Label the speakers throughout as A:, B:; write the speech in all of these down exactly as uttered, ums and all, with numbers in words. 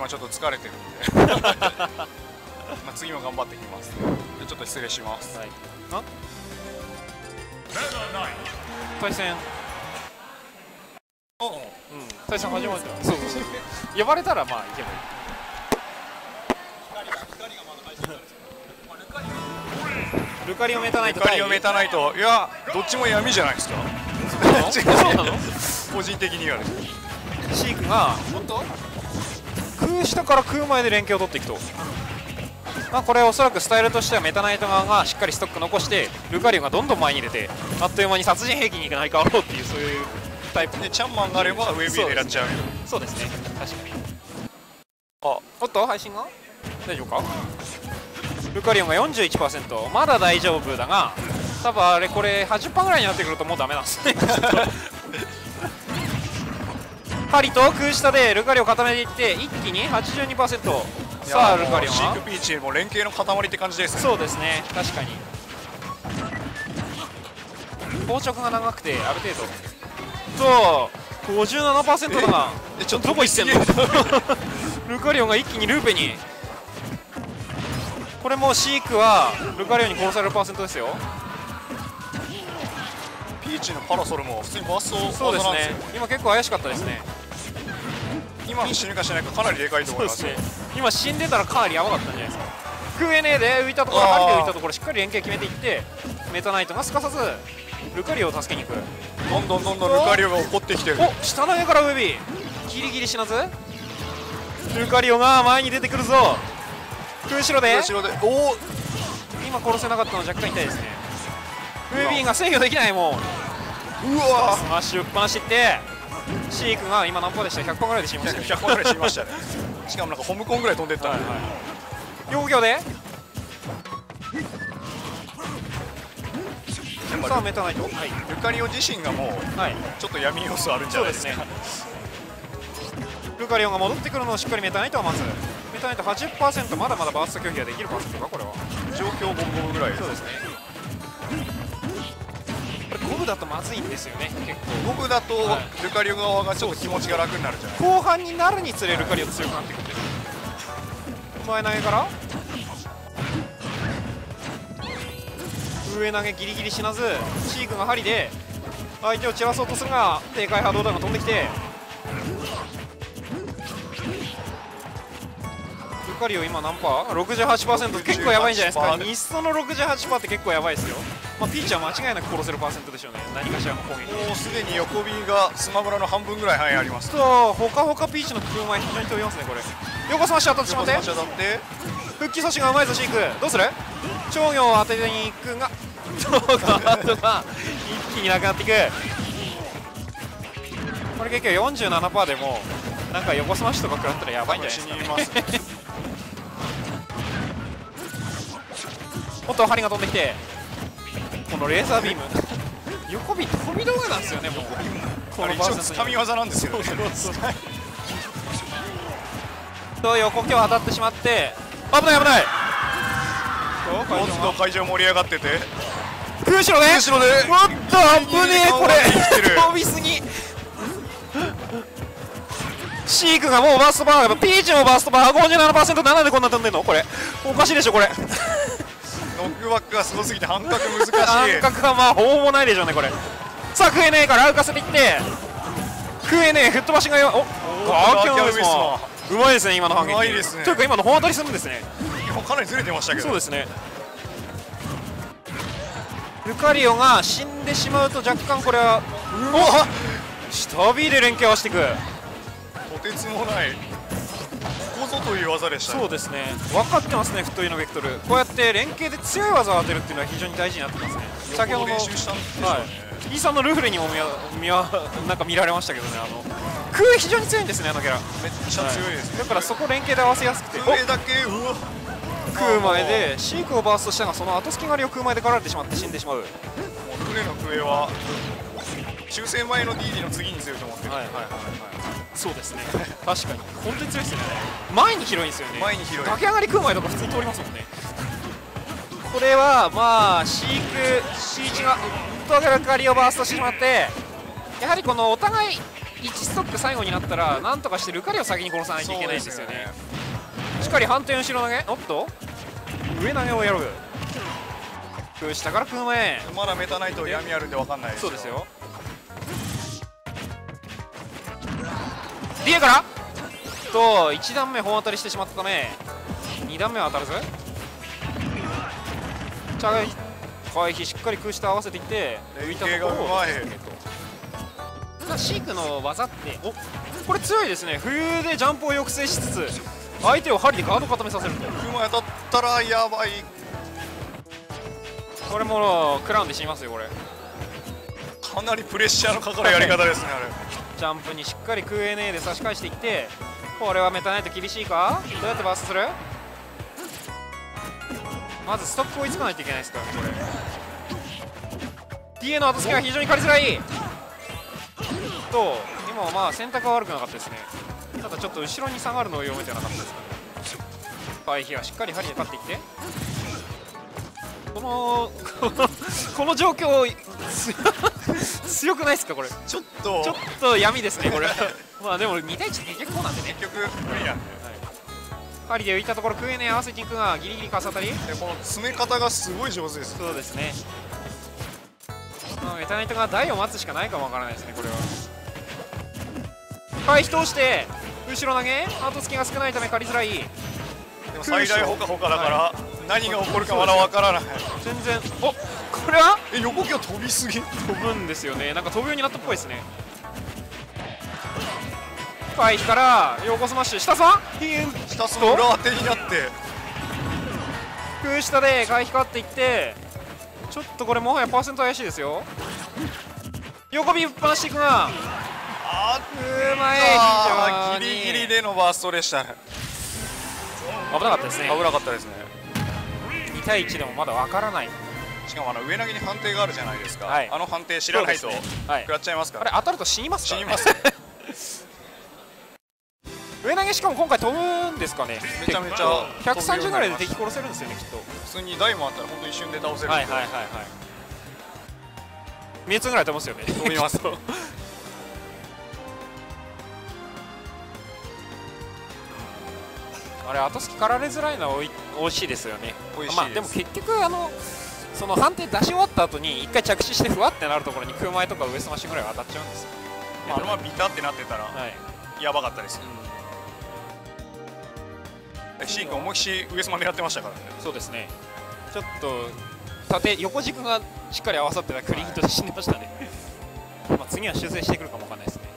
A: 今ちょっと疲れてるんでまあ次も頑張ってきます。でちょっと失礼します。はい、あ
B: 対戦、
A: うん、
B: 対戦始まった。そうそうそう呼ばれたらまあ行けばいい。ルカリオメタナイト
A: ルカリオメタナイト、いやどっちも闇じゃないですか。
B: そうなの
A: 個人的にはね。
B: シークが本当空下から空前で連携を取っていくと、まあこれおそらくスタイルとしてはメタナイト側がしっかりストック残してルカリオがどんどん前に出てあっという間に殺人兵器に成り変わろうっていう、そういうタイプ
A: でチャンマンがあればウェビー狙っちゃう。
B: そうですね、確かに。あおっと配信が大丈夫か。ルカリオンが よんじゅういちパーセント、 まだ大丈夫だが多分あれこれ はちじゅっパーセント ぐらいになってくるともうダメなんですね針と空下でルカリオン固めていって一気に はちじゅうにパーセント。 さあルカリオン
A: シークピーチも連携の塊って感じですね。
B: そうですね、確かに硬直が長くてある程度と ごじゅうななパーセント だが
A: えちょっと
B: どこ行ってんのルカリオンが一気にルーペに。これもシークはルカリオンに殺されるパーセントですよ。
A: ピーチのパラソルも普通にバースト
B: そうですね、今結構怪しかったですね。
A: 今死ぬか死ないかかなりでかいと思います。
B: そうですね、今死んでたらかなりやばかったんじゃないですか。クーエヌエー で浮いたところ、針で浮いたところしっかり連携決めていってメタナイトがすかさずルカリオンを助けに行く。
A: どんどんどんどんルカリオンが怒ってきてる。
B: お下投げからウェビーギリギリ死なずルカリオンが前に出てくるぞ。後ろで
A: 後ろでおお
B: 今殺せなかったの若干痛いですね。ウェビーが制御できない。もう
A: うわ
B: スマッシュ打っ放しってシークが今何パーでした。ひゃくパーぐらいで死にましたね。
A: ひゃくパーぐらい死にましたねしかもなんかホムコンぐらい飛んでった。
B: 両行でさあメタナイト、はい、
A: ルカリオン自身がもう、はい、ちょっと闇要素あるんじゃないですか。
B: ルカリオンが戻ってくるのをしっかりメタナイトは待つ。メタナイト はちじゅっパーセント、 まだまだバースト拒否ができるパーセントかこれは。
A: 状況ボンボンぐらい。
B: そうですね、これ五分だとまずいんですよね。結構
A: 五分だとルカリオン側がちょっと気持ちが楽になるじゃない。
B: 後半になるにつれルカリオン強くなってくるんです。前投げから上投げギリギリ死なずシークが針で相手を散らそうとするが低回波動弾が飛んできてルカリオン今何パー ?ろくじゅうはちパーセント 結構やばいんじゃないですか。ニッソの ろくじゅうはちパーセント って結構やばいですよ。まあ、ピーチは間違いなく殺せるパーセントでしょうね。何かしらの攻撃
A: もうすでに横 B がスマブラの半分ぐらい範囲あります
B: とほかほかピーチの空前非常に飛びますね。これ横スマッシュ当たってしまって復帰阻止がうまいぞシーク。どうする長行を当てに行くが長行が一気になくなっていく。これ結局 よんじゅうななパーセント でもなんか横スマッシュとか食らったらやばいんじゃないですか、ね、おっと針が飛んできてこのレーザービーム横ビ飛び道具なんですよね。もう
A: この一応つかみ技なんですよね。
B: と横強当たってしまって危ない危ない。
A: もっと会場盛り上がってて
B: 空後ろで
A: 後ろで
B: おっと危ねえこれ飛びすぎシークがもうバーストバーピーチもバーストバー ごじゅうななパーセント、 なんでこんな飛んでんのこれおかしいでしょこれ
A: ノックバックがすごすぎて半角難しい。
B: 半角はまあほぼもないでしょうねこれ。さあクエネーから浮かせていってクエネー吹っ飛ばしがよおガーキャンウィスマうまいですね今の反撃。
A: うまいですね。
B: というか今の本当たりするんですね。
A: かなりずれてましたけど。
B: そうですね。ルカリオが死んでしまうと若干これはうわ下 B で連携合わせていく。
A: とてつもないここぞという技でしたね。
B: そうですね分かってますね。フットイのベクトルこうやって連携で強い技を当てるっていうのは非常に大事になってますね。先ほどの
A: 練習したんでしょうね、
B: はい、イーさんのルフレにも見わ見わなんか見られましたけどね。あのクー非常に強いんですねあのキャラ。
A: めっちゃ強いです、ね、
B: はい、だからそこ連携で合わせやすくて
A: クーだけうわ
B: クー前でシークをバーストしたがその後隙狩りをクー前で狩られてしまって死んでしまう。もう
A: 船のクエは修正前の ディーディー の次に強いと思ってる。
B: はいはいはいはいそうですね確かに本当に強いですよね。前に広いんですよね。
A: 前に広い
B: 駆け上がりクー前とか普通に通りますもんね。これはまあシークシーチがウッドルカリをバーストしてしまってやはりこのお互いいちストック最後になったらなんとかしてルカリを先に殺さないといけないんですよね。しっかり反転後ろ投げ、おっと上投げをやる。空下から空前、
A: まだメタナイト闇あるんで分かんないですよ。
B: そうですよ。ディエからといち段目本当たりしてしまったために段目は当たらず、チャイ回避しっかり空下合わせていって浮いたところをシークの技って、おこれ強いですね。冬でジャンプを抑制しつつ相手を針でガード固めさせると。
A: 熊当たったらやばい。
B: これもクラウンで死にますよ。これ
A: かなりプレッシャーのかかるやり方ですね。あれ
B: ジャンプにしっかり空 エヌエー で差し返していって、これはメタナイト厳しいか。どうやってバーストする。まずストック追いつかないといけないですからね。これ ディーエー の後付けが非常に狩りづらいと、今はまあ選択は悪くなかったですね。ただちょっと後ろに下がるのを読めてなかったですかね。回避はしっかり針で勝っていって、このこの状況強くないですか。これ
A: ちょっと
B: ちょっと闇ですね。これまあでもに対いちって結局こうなんでね。
A: 結局無理なんで、
B: 針で浮いたところクエネ合わせていくがギリギリかさ当たりで、
A: この詰め方がすごい上手です。
B: そうですね。まあ、メタナイトが台を待つしかないかもわからないですね。これは回避通して後ろ投げ、後付けが少ないため借りづらい。
A: でも最大ほかほかだから、はい、何が起こるかまだわからない。
B: 全然、おこれは
A: え横木は飛びすぎ、
B: 飛ぶんですよね。なんか飛ぶようになったっぽいですね。回避から横スマッシュ下さん
A: 下すの裏当てになって
B: 空下で回避かっていって、ちょっとこれもはやパーセント怪しいですよ。横ビぶっ放していくが、
A: あ
B: うまい。非常に
A: ギリギリでのバーストでしたね。
B: 危なかったですね。
A: 危なかったですね。
B: に対いちでもまだわからない。
A: しかもあの上投げに判定があるじゃないですか、
B: はい、
A: あの判定知らないと、ね、はい、食らっちゃいますから。
B: あれ当たると死にますからね。
A: 死にます
B: 上投げしかも今回飛ぶんですかね。
A: めちゃめちゃ
B: ひゃくさんじゅうぐらいで敵殺せるんですよね、きっと。
A: 普通に台もあったら本当一瞬で倒せるんで。
B: はいはいはいはい。ミュウツーぐらい飛びますよね。
A: 飛びます
B: あれ後付き狩られづらいのはおい美味しいですよね。
A: 美味しいです。
B: まあでも結局あのその判定出し終わった後に一回着地してふわってなるところに空前とかウエストマッシュぐらいは当たっちゃうんですよ。
A: まあ、あのままビタってなってたら、はい、やばかったですよ。うん、シー君思いっきり上様狙ってましたからね。
B: そうですね。ちょっと縦横軸がしっかり合わさってたクリーンヒットで死んでましたね。まあ次は修正してくるかもわかんないですね。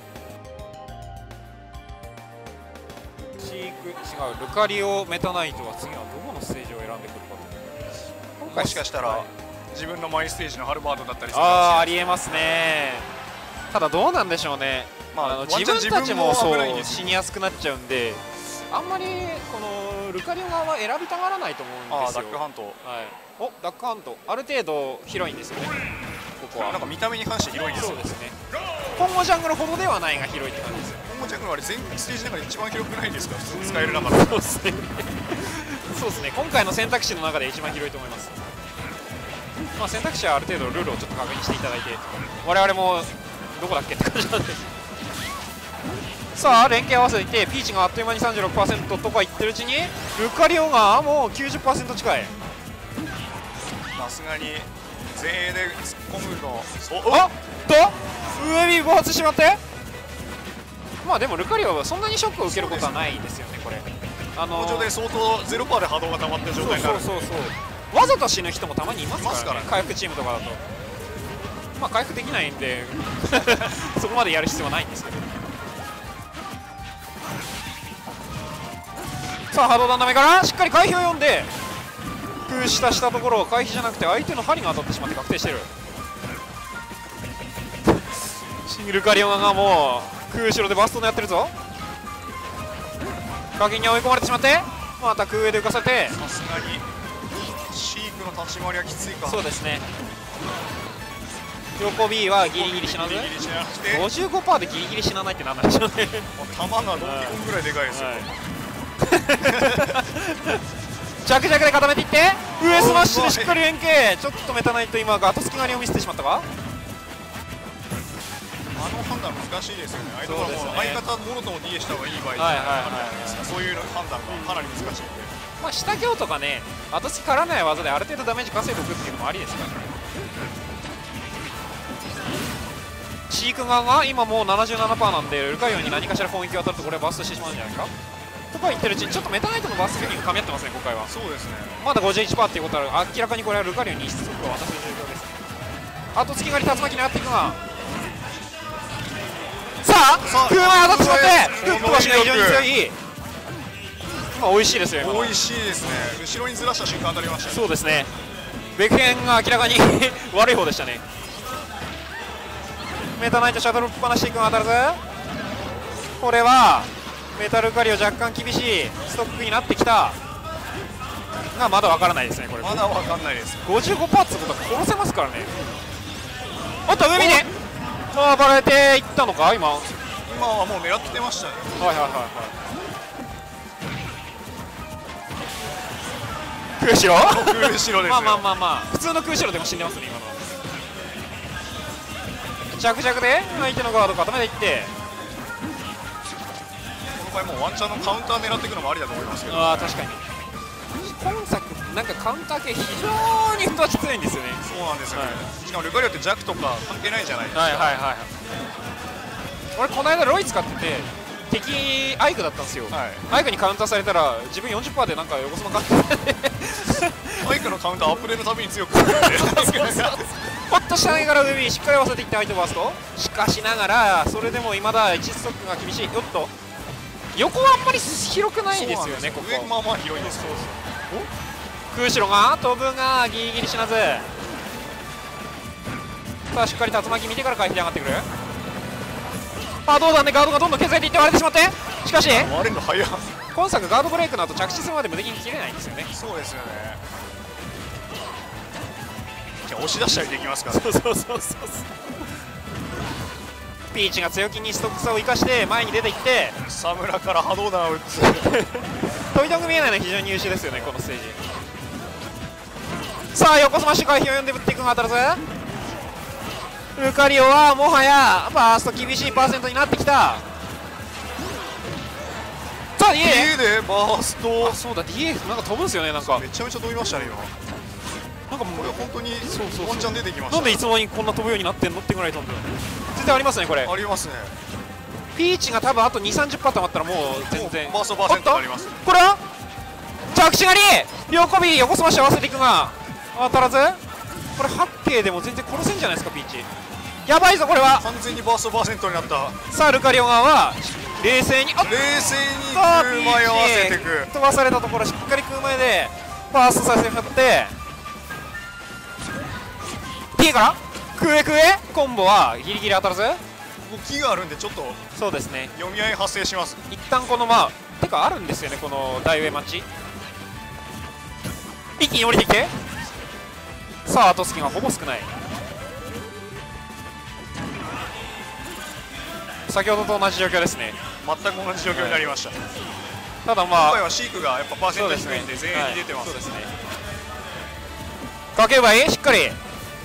B: シーク違うルカリオメタナイトは次はどこのステージを選んでくるかと。
A: もしかしたら、はい、自分のマイステージのハルバードだったりするかもしれない。
B: ああありえますね。ただどうなんでしょうね。まあ、あの自分たちもそう死にやすくなっちゃうんで、あんまりこのルカリオ側は選びたがらないと思うんですよ。
A: あダックハント、はい、
B: おダックハントある程度広いんですよね。ここは
A: なんか見た目に関して広いんですよ。
B: そうですね。今後ジャングルほどではないが広いって感じですよ。
A: 今後ジャングルは全ステージの中で一番広くないんですか。普通に使える中で。
B: そうですねそうですね。今回の選択肢の中で一番広いと思います。まあ選択肢はある程度ルールをちょっと確認していただいて、我々もどこだっけって感じなんでさあ連携合わせていってピーチがあっという間に さんじゅうろくパーセント とかいってるうちにルカリオがもう きゅうじゅっパーセント 近い。
A: さすがに前衛で突っ込むの
B: あっと上に暴発してしまって、まあでもルカリオはそんなにショックを受けることはないですよね。これ
A: あのー、この状態で相当 ゼロパーセント で波動が溜まってる状態になる。
B: そうそうそうそう、わざと死ぬ人もたまにいますからね、からね回復チームとかだと。まあ回復できないんでそこまでやる必要はないんですけど。さあ波動弾ダメからしっかり回避を読んで空下したところを回避じゃなくて相手の針が当たってしまって確定してる。シングルカリオナがもう空後ろでバストンやってるぞ。崖に追い込まれてしまってまた空上で浮かせて、
A: さすがにシークの立ち回りはきついか。
B: そうですね。横 B はギリギリ死なず ごじゅうごパーセント でギリギリ死なないってなんなんでしょうね。
A: 弾がドンキコンぐらいでかいですよ、はい
B: 着々で固めていって上スマッシュでしっかり連携。ちょっとメタナイト今後付き狩りを見せてしまったか。
A: あの判断難しいですよね。相手はもう相方もろとも ディー した方がいい場合とかあるじゃないですか。そういう判断がかなり難しいんで、
B: まあ下強とかね、後付きからない技である程度ダメージ稼いでおくっていうのもありですからね。シーク側が今もう ななじゅうななパーセント なんで、ルカリオンに何かしら攻撃を当たるとこれはバーストしてしまうんじゃないかとか言ってるうちに、ちょっとメタナイトのバースト責任が噛み合ってますね、今回は。
A: そうですね。
B: まだ ごじゅういちパーセント っていうことは、明らかにこれはルカリオンに失速を渡す状況です。後付き狩り竜巻になっていくが、さあ空前当たってしまって、フック足が非常に強い。今美味しいですよ。今
A: 美味しいですね。後ろにずらした瞬間当たりましたね。
B: そうですね。ベクヘンが明らかに悪い方でしたね。メタナイトシャトルっぱなしいくん当たらず、これはメタルカリオ若干厳しいストックになってきたが、まだ分からないですね。これ
A: まだ分かんないです。
B: ごじゅうごパーセント ってことは殺せますからね。おっと海に暴れていったのか。今
A: 今はもう狙ってましたね。
B: はいはいはいはい。空白
A: 空白ですよ。
B: まあまあまあまあ普通の空白でも死んでますね今のは。着々で相手のガード固めていって、
A: この場合もうワンチャンのカウンター狙っていくのもありだと思いますけど、
B: ああ確かに今作なんかカウンター系非常にフットワーク強いんですよね。
A: そうなんですよね、はい、しかもルカリオって弱とか関係ないじゃないですか。
B: はいはいはい。俺この間ロイ使ってて敵アイクだったんですよ、はい、アイクにカウンターされたら自分 よんじゅっパーセント でなんか横スマ勝って
A: アイクのカウンターアップデートたびに強くなって
B: ほっとしたねから上しっかり合わせていって相手をバーストしかしながら、それでも未だいちストックが厳しい。おっと横はあんまり広くないですよね。ここ
A: 上まあまあ広いです。そう
B: 空白が飛ぶがギリギリ死なず。さあしっかり竜巻見てから回避で上がってくる。あどうだね、ガードがどんどん削れていって割れてしまって、しかし
A: 割れるの早い。
B: 今作ガードブレイクの後着地するまで無敵に切れないんですよね。
A: そうですよね。じゃあ押し出したりできますから、ね、
B: そうそうそうそうピーチが強気にストック差を生かして前に出ていって
A: 草むらから波動弾を打つ
B: 飛び道具見えないのは非常に優秀ですよねこのステージ。さあ横スマッシュ回避を読んでぶっていくが当たらず、ルカリオはもはやバースト厳しいパーセントになってきた。さあ ディーエー
A: でバースト。
B: あそうだ ディーエー なんか飛ぶんですよね。なんか
A: めちゃめちゃ飛びましたね今。なんかもうこれ本当にワンチャン出てきました。
B: なんでいつの間にこんな飛ぶようになってんのってぐらい飛んでる。全然ありますねこれ。
A: ありますね。
B: ピーチが多分あと にじゅう、さんじゅっパーセント 溜まったらもう全然
A: バーストパーセントになります。
B: これは着地狩り横ビ横スマッシュ合わせていくが当たらず、これ八景でも全然殺せんじゃないですかピーチ。やばいぞこれは。
A: 完全にバーストパーセントになった。
B: さあルカリオ側は冷静に
A: 冷静に空前合わせていく。
B: 飛ばされたところしっかり空前でバーストさせて振って T から空へ空へコンボはギリギリ当たらず。
A: 木があるんでちょっと
B: そうですね
A: 読み合い発生します。
B: 一旦このまあてかあるんですよねこの大上待ち。一気に降りてきてさあ後付きがほぼ少ない。先ほどと同じ状況ですね。
A: 全く同じ状況になりました、はい、
B: ただまあ
A: 今回はシークがやっぱパーセント低いんで全員に出てます。
B: そうですね。かけばいいしっかり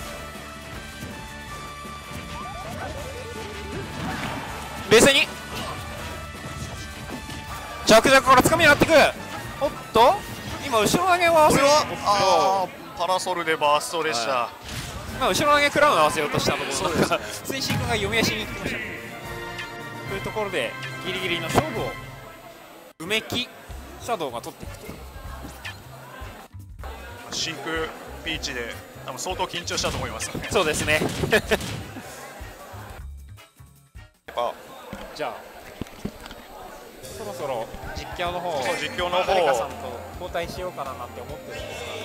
B: 冷静に着々からつかみになっていく。おっと今後ろ投げを合わせる。
A: ああパラソルでバーストでした、はい、
B: まあ後ろ投げクラウン合わせようとしたところなんか水深が読み足に行ってきましたね。というところでギリギリの勝負を梅木シャドウが取っていくと。
A: 真空ピーチで多分相当緊張したと思います、ね、
B: そうですねじゃあそろそろ実況の方
A: 実況の方
B: 誰かさんと交代しようかななんて思ってるんですが。